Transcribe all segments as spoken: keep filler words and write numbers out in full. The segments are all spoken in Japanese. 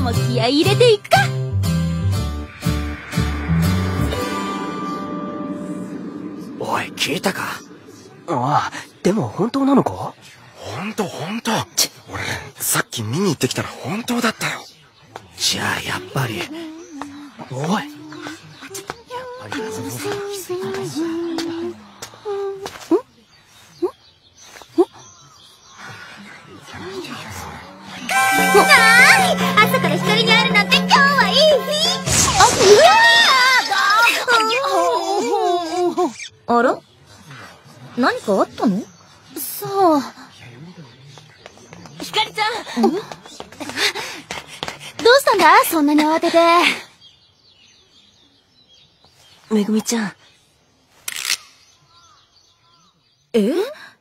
日も気合い入れていくか。 おい、聞いたか？ ああ、でも本当なのか？ 本当本当。俺さっき見に行ってきたら本当だったよ。じゃあやっぱり。おい、やっぱり謎のさ奇跡だぞ。 朝から光に会えるなんて今日はいい日。あら？何かあったの？さあ。ひかりちゃん。どうしたんだ？そんなに慌てて。 めぐみちゃん。 え？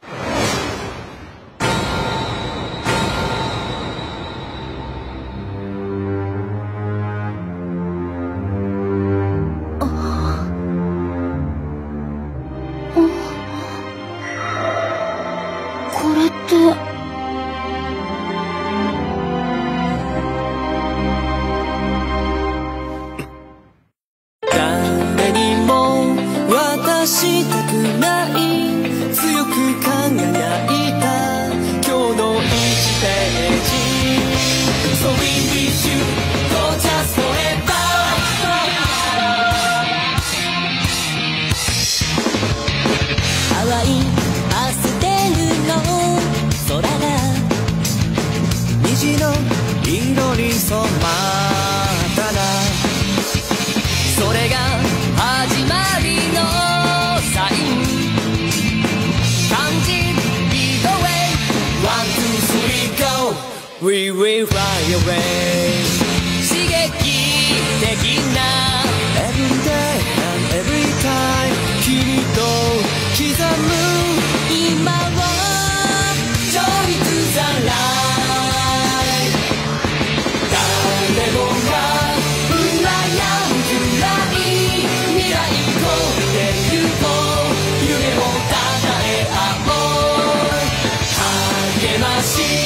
We will fly away 刺激的な Every day and every time 君と刻む今は Joy to the light 誰もが羨むくらい未来とってゆこう夢をたたえ合おう励まし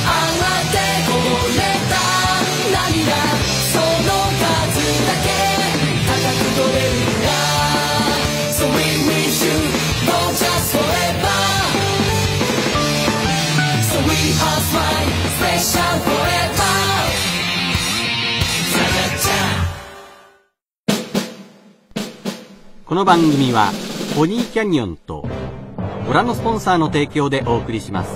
この番組はポニーキャニオンとご覧のスポンサーの提供でお送りします。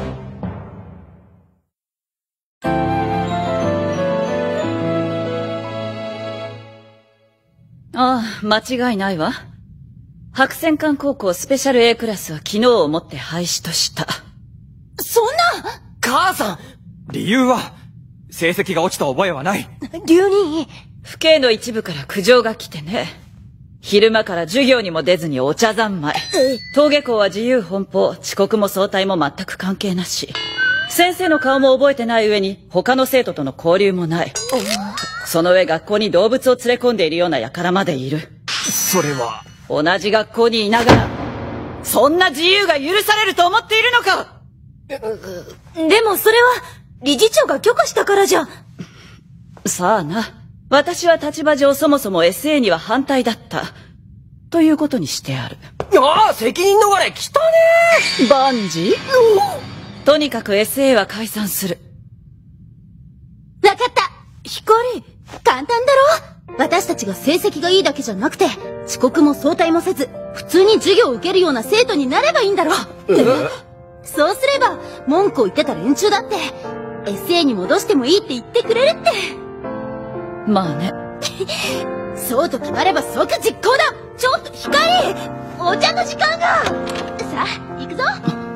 ああ、間違いないわ。白戦艦高校スペシャル A クラスは昨日をもって廃止とした。 そんな！ 母さん！理由は成績が落ちた覚えはない。 留任。 府警の一部から苦情が来てね。昼間から授業にも出ずにお茶三昧。登下校は自由奔放、遅刻も早退も全く関係なし。先生の顔も覚えてない上に他の生徒との交流もない。その上学校に動物を連れ込んでいるような輩までいる。 それは同じ学校にいながらそんな自由が許されると思っているのか。 でもそれは理事長が許可したからじゃ。 さあな。私は立場上そもそも エスエー には反対だった。ということにしてある。 ああ、責任逃れ来たね。 バンジー？とにかく エスエー は解散する。 わかった。光、簡単だろ。私たちが成績がいいだけじゃなくて、遅刻も早退もせず、普通に授業を受けるような生徒になればいいんだろ。そうすれば、文句を言ってた連中だって、エスエー に戻してもいいって言ってくれるって。 まあね。 そうと決まれば即実行だ。ちょっと光、お茶の時間が。さあ、行くぞ。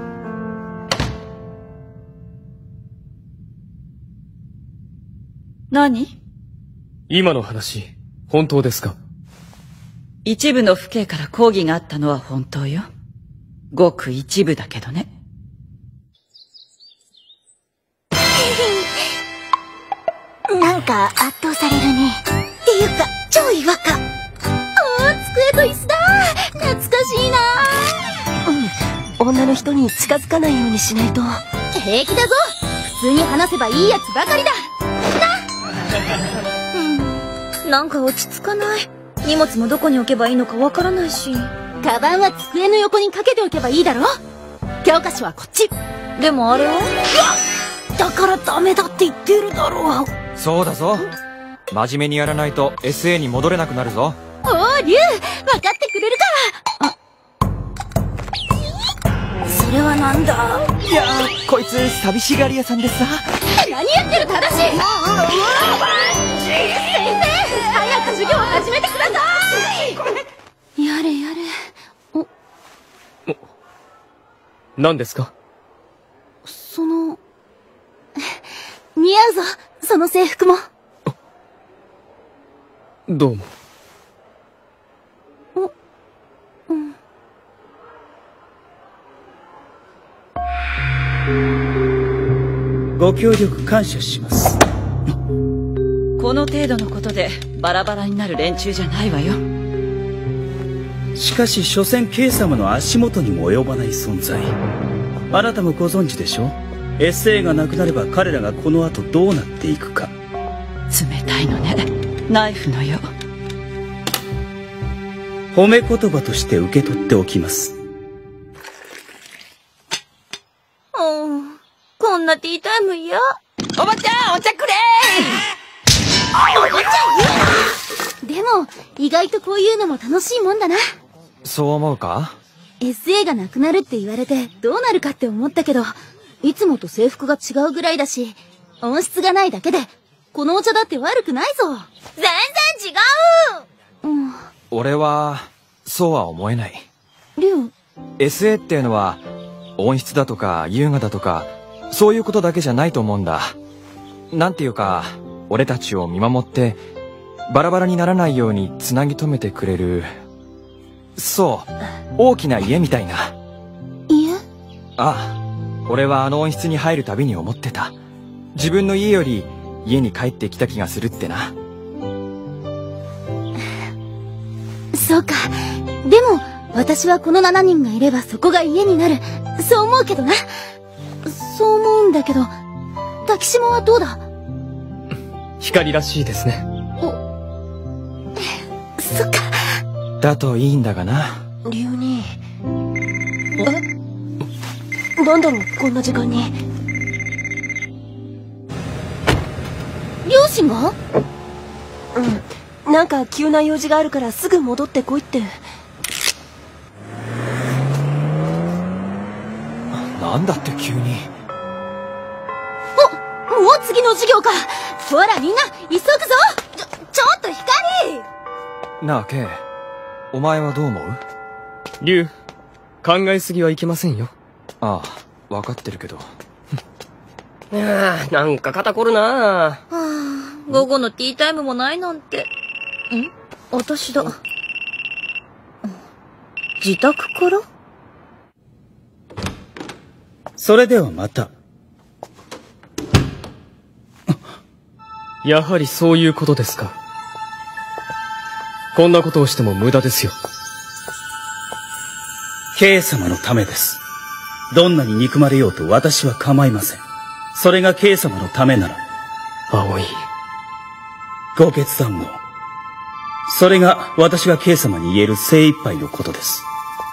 何？ 今の話、本当ですか？ 一部の府警から抗議があったのは本当よ。ごく一部だけどね。 なんか圧倒されるね。っていうか超違和感。ああ、机と椅子だ。懐かしいな。 うん、女の人に近づかないようにしないと。 平気だぞ。普通に話せばいいやつばかりだ。な。 なんか落ち着かない。荷物もどこに置けばいいのかわからないし。 カバンは机の横にかけておけばいいだろ。教科書はこっち。 でもあれは？ だからダメだって言ってるだろう。 そうだぞ。真面目にやらないと エスエー に戻れなくなるぞ。 おー、リュウ、分かってくれるか。あ、それはなんだ。 いやー、こいつ寂しがり屋さんでさ。 何やってる、正しい。先生、早く授業を始めてください。やれやれ。お、 何ですか？ その、似合うぞ、その制服も。 どうも。 お、うん。 ご協力感謝します。 この程度のことでバラバラになる連中じゃないわよ。 しかし所詮 K 様の足元にも及ばない存在。あなたもご存知でしょ？ エスエー がなくなれば彼らがこの後どうなっていくか。 冷たいのね、ナイフのよ。 褒め言葉として受け取っておきます。 うん、こんなティータイム嫌。 おばちゃん、お茶くれおばちゃん言うな。でも意外とこういうのも楽しいもんだな。 そう思うか？ エスエー がなくなるって言われてどうなるかって思ったけど、いつもと制服が違うぐらいだし、音質がないだけでこのお茶だって悪くないぞ。 全然違う。 うん。 俺はそうは思えない。 リュウ、 エスエー っていうのは音質だとか優雅だとかそういうことだけじゃないと思うんだ。なんていうか、俺たちを見守ってバラバラにならないようにつなぎ止めてくれる、そう大きな家みたいな。 家？ ああ、俺はあの音質に入るたびに思ってた。自分の家より家に帰ってきた気がするってな。 そうか。でも私はこのしちにんがいればそこが家になる、そう思うけどな。そう思うんだけど、滝島はどうだ？ 光らしいですね。 お、そっか。 だといいんだがな。 龍兄。え？なんだろう、こんな時間に。 両親が？ うん。なんか急な用事があるからすぐ戻ってこいって。 なんだって急に。 お、もう次の授業か。ほらみんな急ぐぞ。ちょ、ちょっと光。 なあ、ケイ。お前はどう思う？ 龍、考えすぎはいけませんよ。 ああ、わかってるけど。 いやー、なんか肩こるな。 はあ、午後のティータイムもないなんて。ん？私だ。自宅から？ それではまた。 やはりそういうことですか。こんなことをしても無駄ですよ。 K 様のためです。どんなに憎まれようと私は構いません。それが K 様のためなら。 葵。 ご決断を。それが私が K 様に言える精一杯のことです。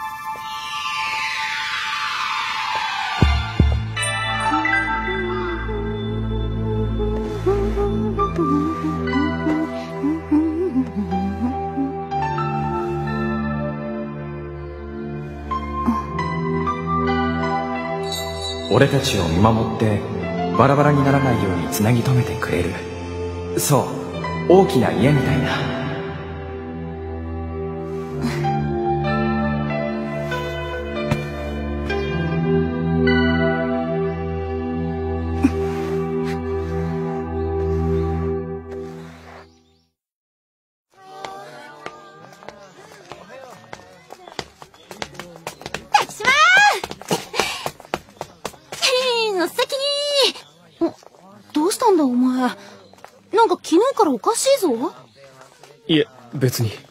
俺たちを見守ってバラバラにならないようにつなぎ止めてくれる、そう大きな家みたいな。 おかしいぞ。 いえ、別に。 も、も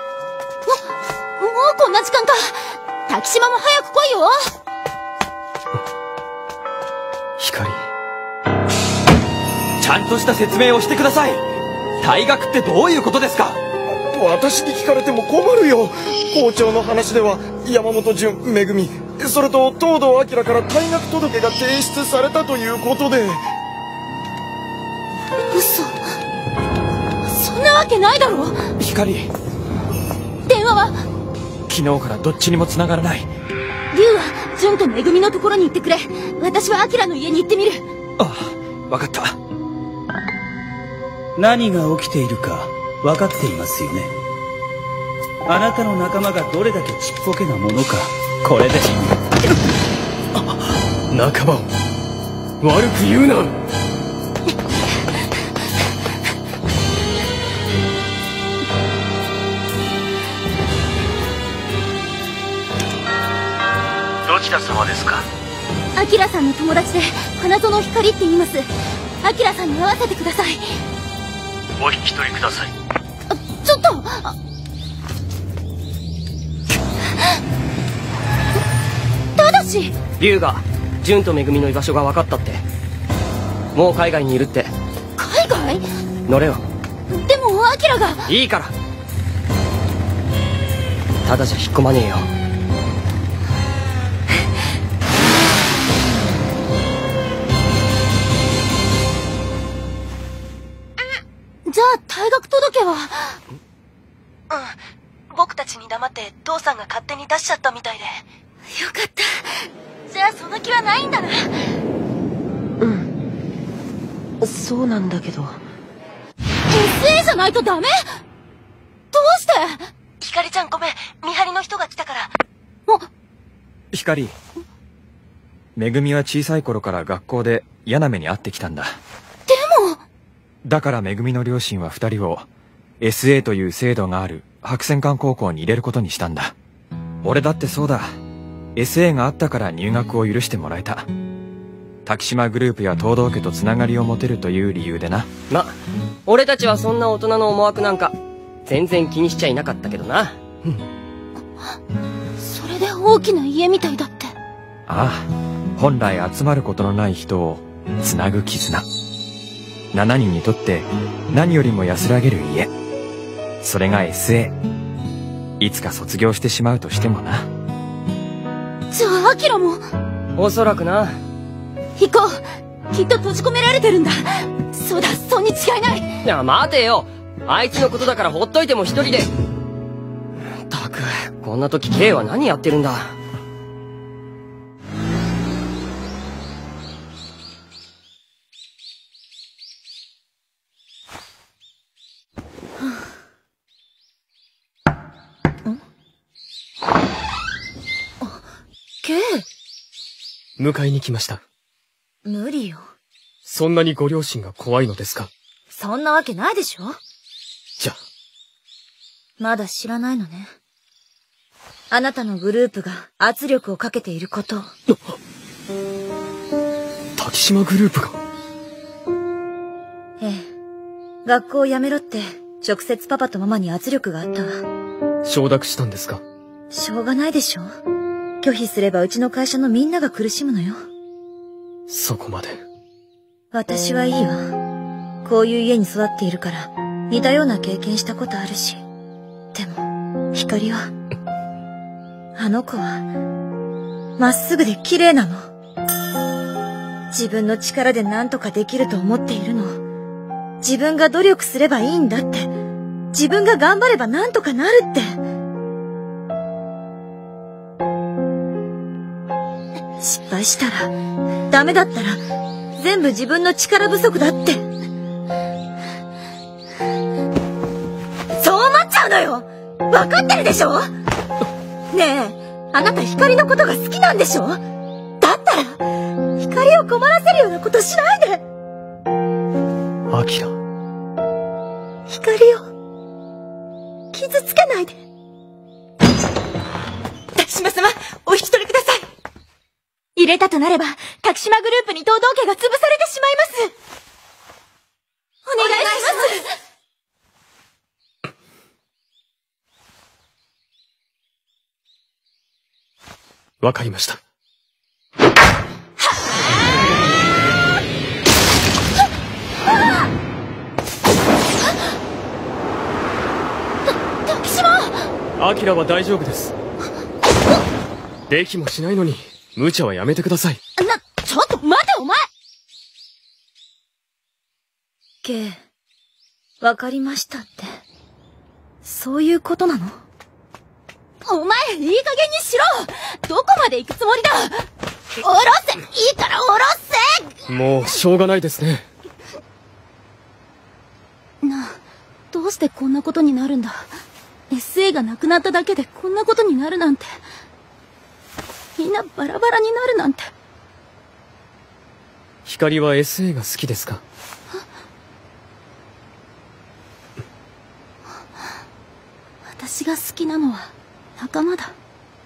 うこんな時間か。滝島も早く来いよ。 光。 ちゃんとした説明をしてください。退学ってどういうことですか？ 私に聞かれても困るよ。校長の話では山本純、めぐみ、それと東堂明から退学届が提出されたということで。 嘘。そんなわけないだろ。 光、 電話は？ 昨日からどっちにも繋がらない。 龍は純とめぐみのところに行ってくれ。私は明の家に行ってみる。 ああ、わかった。 何が起きているか分かっていますよね。あなたの仲間がどれだけちっぽけなものか、これで。 仲間を悪く言うな。 どちら様ですか？ アキラさんの友達で花園光って言います。アキラさんに会わせてください。 お引き取りください。 あ、ちょっと。ただし龍が純とめぐみの居場所が分かったって。もう海外にいるって。 海外？ 乗れよ。 でもアキラが。 いいから。ただじゃ引っ込まねえよ。 じゃあ退学届は？ うん、僕たちに黙って父さんが勝手に出しちゃったみたいで。 よかった。じゃあその気はないんだな。 うん、そうなんだけど。 エスエー じゃないとダメ？どうして？ ひかりちゃんごめん、見張りの人が来たから。 あ、 光、めぐみは小さい頃から学校で嫌な目に遭ってきたんだ。 でもだからめぐみの両親は二人を エスエー という制度がある白泉館高校に入れることにしたんだ。俺だってそうだ。 エスエー があったから入学を許してもらえた。滝島グループや東堂家とつながりを持てるという理由でな。 ま、俺たちはそんな大人の思惑なんか全然気にしちゃいなかったけどな。 それで大きな家みたいだって。 ああ、本来集まることのない人をつなぐ絆。しちにんにとって何よりも安らげる家。それが エスエー。 いつか卒業してしまうとしてもな。 じゃあアキラも？ おそらくな。 行こう。きっと閉じ込められてるんだ。そうだ、そうに違いない。 いや待てよ、あいつのことだからほっといても一人で。ったく、こんな時 K は何やってるんだ。 K？ 迎えに来ました。 無理よ。 そんなにご両親が怖いのですか？ そんなわけないでしょ。 じゃあ。 まだ知らないのね。あなたのグループが圧力をかけていること。 滝島グループが？ ええ。学校を辞めろって直接パパとママに圧力があったわ。 承諾したんですか？ しょうがないでしょ。拒否すればうちの会社のみんなが苦しむのよ。 そこまで。 私はいいわ。こういう家に育っているから似たような経験したことあるし。でも光はあの子はまっすぐで綺麗なの。自分の力で何とかできると思っているの。自分が努力すればいいんだって。自分が頑張れば何とかなるって。失敗したら、ダメだったら、全部自分の力不足だって。そう思っちゃうのよ。わかってるでしょ。ねえ、あなた光のことが好きなんでしょ。だったら光を困らせるようなことしないで。 アキラ。 光を傷つけないで。 滝島様、お引き取りください。入れたとなれば滝島グループに東堂家が潰されてしまいます。お願いします。 わかりました。 あアキラは大丈夫です。できもしないのに無茶はやめてください。 な、ちょっと待てお前。 ケイ、わかりましたって。そういうことなの？ お前、いい加減にしろ！どこまで行くつもりだ！おろせ！いいからおろせ！ もう、しょうがないですね。 なあ、どうしてこんなことになるんだ？ エスエー がなくなっただけでこんなことになるなんて。みんなバラバラになるなんて。 光は エスエー が好きですか？ 私が好きなのは仲間だ。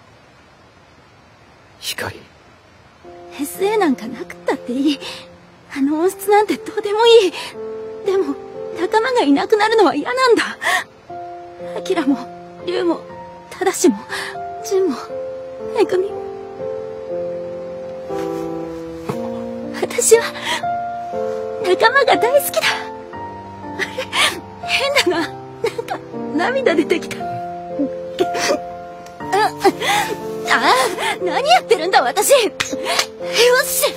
光。 エスエー なんかなくったっていい。あの音質なんてどうでもいい。でも仲間がいなくなるのは嫌なんだ。アキラもリュウもタダシもジュンもメグミも。私は仲間が大好きだ。あれ変だな。なんか涙出てきた。ああ、何やってるんだ私。よし。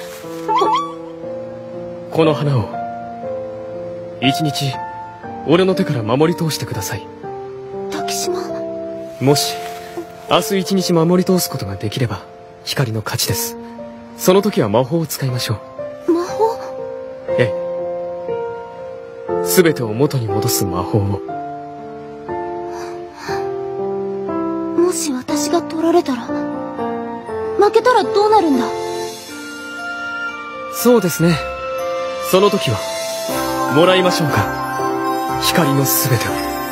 この花を一日俺の手から守り通してください。 滝島。 もし明日一日守り通すことができれば光の勝ちです。その時は魔法を使いましょう。魔法？ ええ、全てを元に戻す魔法を。 もし私が取られたら、負けたらどうなるんだ？ そうですね。その時はもらいましょうか、光のすべてを。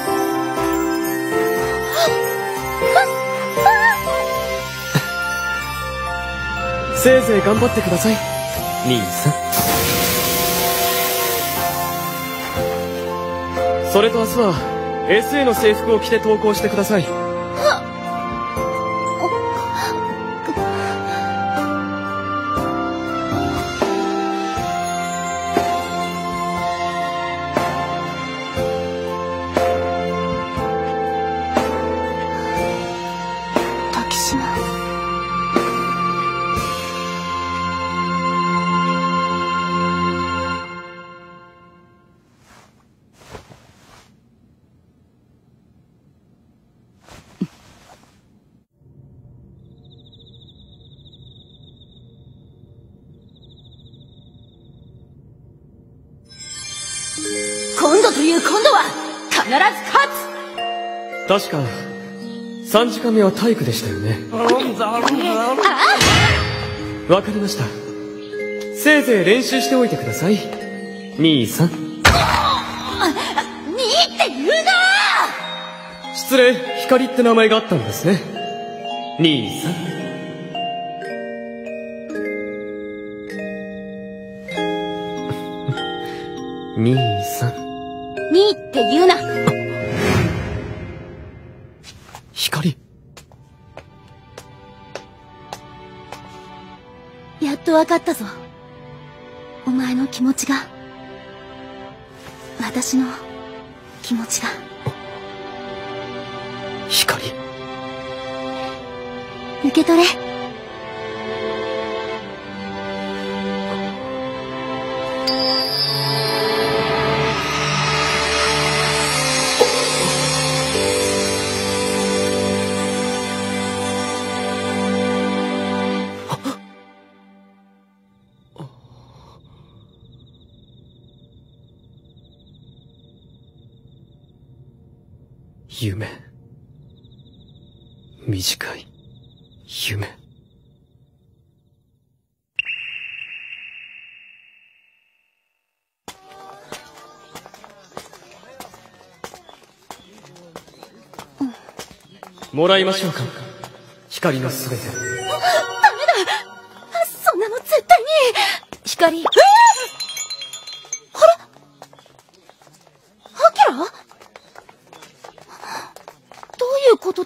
せいぜい頑張ってください、兄さん。それと明日は エスエー の制服を着て登校してください。 今度という今度は必ず勝つ。確かさんじかんめは体育でしたよね。わかりました。せいぜい練習しておいてください、兄さん。にって言うな。 失礼、光って名前があったんですね、兄さん。兄さん。 にって言うな。 光。 やっとわかったぞ。お前の気持ちが、私の気持ちが。 光。 受け取れ。 夢。短い夢。もらいましょうか、光のすべて。 ダメだ、そんなの絶対に。 光。えー、 あれ、アキラ？どういうことだ？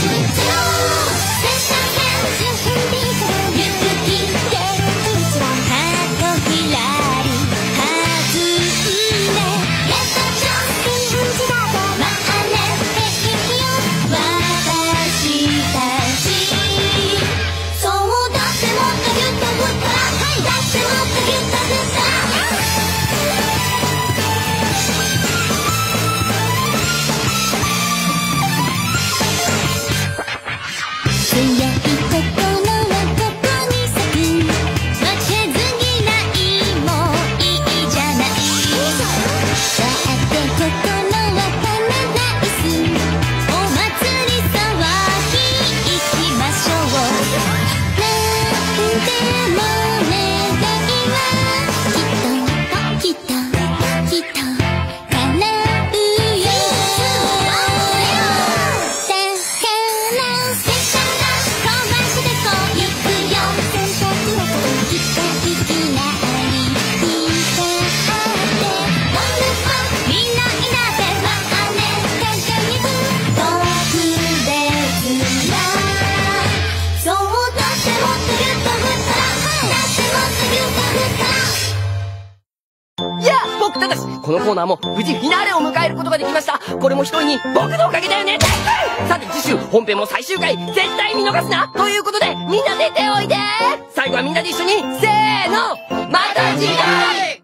このコーナーも無事フィナーレを迎えることができました。これも一人に僕のおかげだよね。さて次週本編も最終回絶対見逃すなということで、みんな出ておいで。最後はみんなで一緒にせーの、また次回。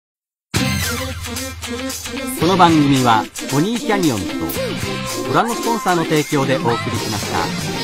この番組はポニーキャニオンとご覧のスポンサーの提供でお送りしました。